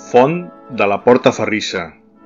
Font de la Portaferrissa.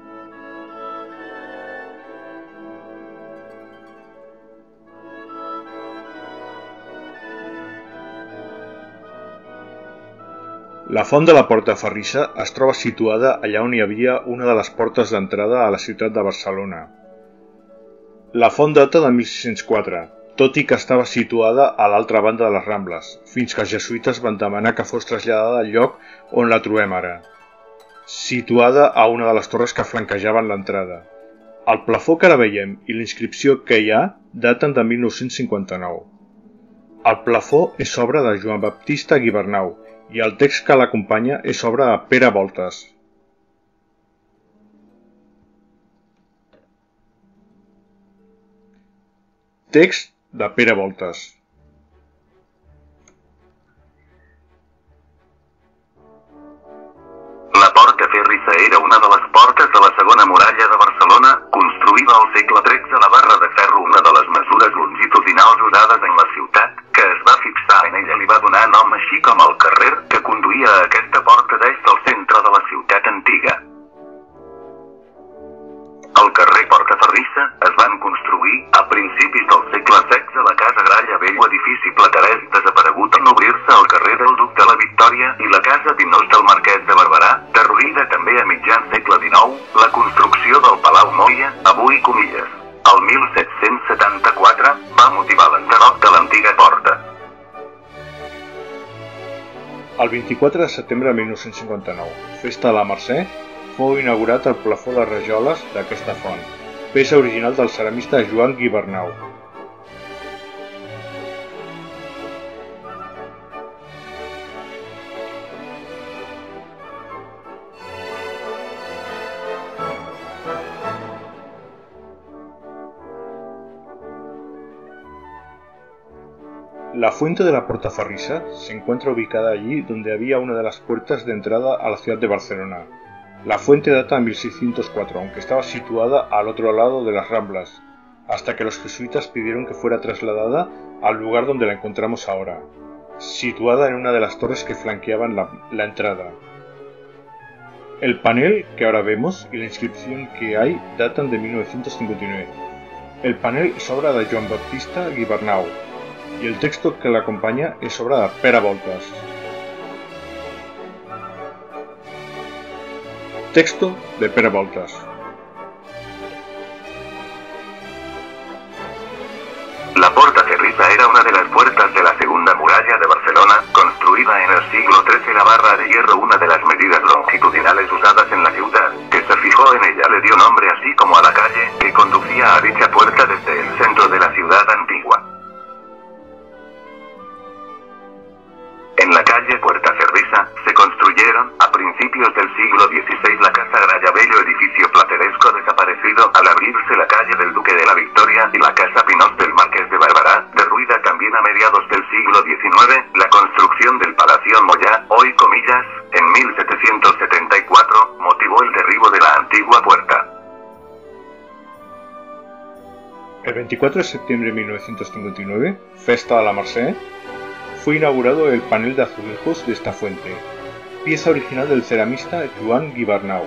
La Font de la Portaferrissa es troba situada allà on hi havia una de les portes d'entrada a la ciutat de Barcelona. La font data de 1604, tot i que estava situada a l'altra banda de les Rambles, fins que els jesuïtes van demanar que fos traslladada al lloc on la trobem ara, situada a una de les torres que flanquejaven l'entrada. El plafó que ara veiem i la inscripció que hi ha daten de 1959. El plafó és obra de Joan Baptista Guibernau i el text que l'acompanya és obra de Pere Voltes. Text de Pere Voltes. La Portaferrissa era una de les portes de la segona muralla de Barcelona, construïda al segle XIII a la barra de ferro, una de les mesures longitudinals usades en la ciutat, que es va fixar en ella li va donar nom així com el carrer que conduïa a aquesta porta d'est al centre de la ciutat antiga. El carrer Portaferrissa es van construir a principis del segle XVI a la Casa Gralla Vell, edifici platerès desaparegut en obrir-se al carrer del Duc de la Victòria, i la Casa Pinós del Marquès de Barberà, derruïda també a mitjan segle XIX, la construcció del Palau Moia, avui comilles, el 1774, va motivar l'enderroc de l'antiga porta. El 24 de setembre de 1959, festa de la Mercè, fou inaugurat el plafó de rajoles d'aquesta font, peça original del ceramista Joan Guibernau. La fuente de la Portaferrissa se encuentra ubicada allí donde había una de las puertas de entrada a la ciudad de Barcelona. La fuente data de 1604, aunque estaba situada al otro lado de las Ramblas, hasta que los jesuitas pidieron que fuera trasladada al lugar donde la encontramos ahora, situada en una de las torres que flanqueaban la entrada. El panel que ahora vemos y la inscripción que hay datan de 1959. El panel es obra de Joan Baptista Guibernau y el texto que la acompaña es obra de Pere Voltes. Texto de Pere Voltes. La Portaferrissa era una de las puertas de la segunda muralla de Barcelona, construida en el siglo XIII. La barra de hierro, una de las medidas longitudinales usadas en la ciudad, que se fijó en ella, le dio nombre así como a la calle que conducía a dicha puerta desde el centro de la ciudad antigua. En la calle Portaferrissa se construyeron, a principios del siglo XVI, la Casa Gralla Bello, edificio plateresco desaparecido al abrirse la calle del Duque de la Victoria, y la Casa Pinós del Marqués de Barberà, derruida también a mediados del siglo XIX, la construcción del Palacio Moya, hoy comillas, en 1774, motivó el derribo de la antigua puerta. El 24 de septiembre de 1959, festa de la Mercè, fue inaugurado el panel de azulejos de esta fuente, pieza original del ceramista Joan Guibernau.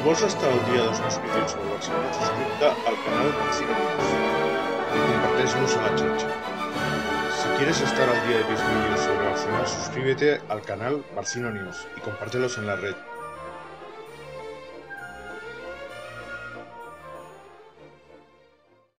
vols estar al dia dels meus vídeos sobre Barcelona, suscríbete al canal Barcino News y compártenos a la xarxa. Si quieres estar al día de mis vídeos sobre Barcelona, suscríbete al canal Barcino News y compártelos en la red.